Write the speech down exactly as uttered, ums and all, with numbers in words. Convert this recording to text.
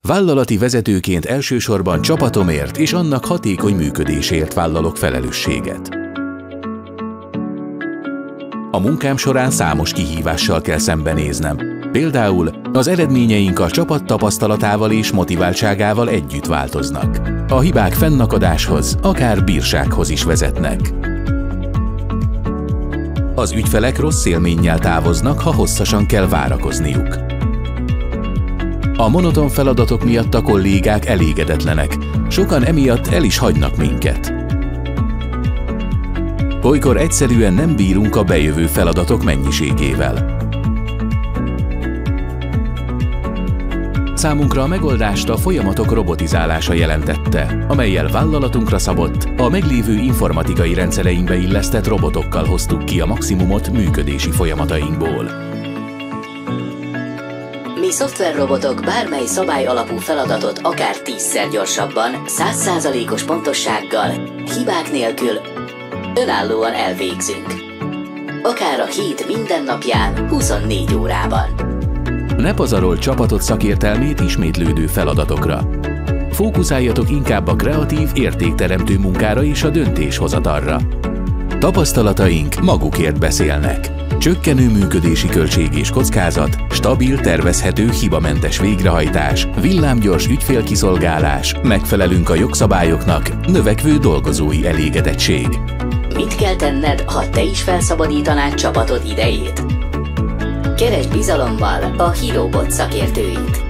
Vállalati vezetőként elsősorban csapatomért és annak hatékony működéséért vállalok felelősséget. A munkám során számos kihívással kell szembenéznem. Például az eredményeink a csapat tapasztalatával és motiváltságával együtt változnak. A hibák fennakadáshoz, akár bírsághoz is vezetnek. Az ügyfelek rossz élménnyel távoznak, ha hosszasan kell várakozniuk. A monoton feladatok miatt a kollégák elégedetlenek, sokan emiatt el is hagynak minket. Olykor egyszerűen nem bírunk a bejövő feladatok mennyiségével. Számunkra a megoldást a folyamatok robotizálása jelentette, amellyel vállalatunkra szabott, a meglévő informatikai rendszereinkbe illesztett robotokkal hoztuk ki a maximumot működési folyamatainkból. Mi szoftverrobotok bármely szabály alapú feladatot akár tízszer gyorsabban, száz százalékos pontossággal, hibák nélkül, önállóan elvégzünk. Akár a hét minden napján, huszonnégy órában. Ne pazarolj csapatot szakértelmét ismétlődő feladatokra. Fókuszáljatok inkább a kreatív, értékteremtő munkára és a döntéshozatalra. Tapasztalataink magukért beszélnek. Csökkenő működési költség és kockázat, stabil, tervezhető, hibamentes végrehajtás, villámgyors ügyfélkiszolgálás, megfelelünk a jogszabályoknak, növekvő dolgozói elégedettség. Mit kell tenned, ha te is felszabadítanád csapatod idejét? Keresd bizalommal a HeroBot szakértőit!